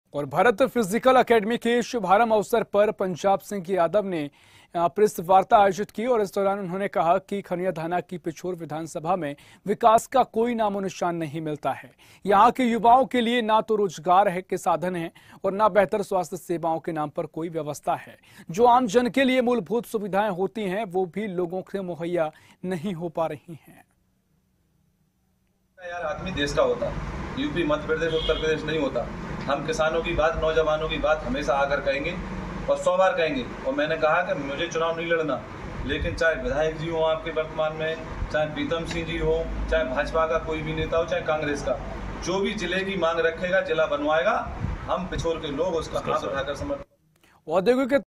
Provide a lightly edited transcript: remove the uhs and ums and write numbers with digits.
और Bharat physical academy के शुभारंभ अवसर पर पंजाब सिंह यादव ने प्रेस वार्ता आयोजित की और इस दौरान उन्होंने कहा कि खनिया धाना की पिछोर विधानसभा में विकास का कोई नामो निशान नहीं मिलता है। यहाँ के युवाओं के लिए ना तो रोजगार के साधन है और ना बेहतर स्वास्थ्य सेवाओं के नाम पर कोई व्यवस्था है। जो आम जन के लिए मूलभूत सुविधाएं होती हैं वो भी लोगों से मुहैया नहीं हो पा रही हैं। यार आदमी देश का होता, यूपी मध्य प्रदेश उत्तर प्रदेश नहीं होता। हम किसानों की बात, नौजवानों की बात हमेशा आकर कहेंगे और 100 बार कहेंगे। और मैंने कहा कि मुझे चुनाव नहीं लड़ना, लेकिन चाहे विधायक जी हो आपके वर्तमान में, चाहे प्रीतम सिंह जी हो, चाहे भाजपा का कोई भी नेता हो, चाहे कांग्रेस का, जो भी जिले की मांग रखेगा, जिला बनवाएगा, हम पिछोर के लोग उसका हाथ उठाकर समर्थन। औद्योगिक